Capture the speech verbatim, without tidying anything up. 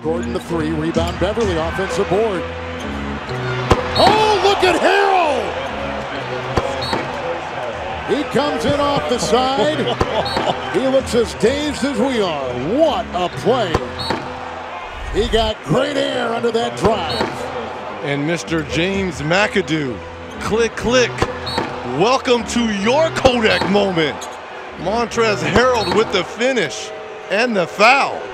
Gordon the three, rebound Beverly, offensive board. Oh, look at Harrell! He comes in off the side. He looks as dazed as we are. What a play. He got great air under that drive. And Mister James McAdoo, click, click. Welcome to your Kodak moment. Montrezl Harrell with the finish and the foul.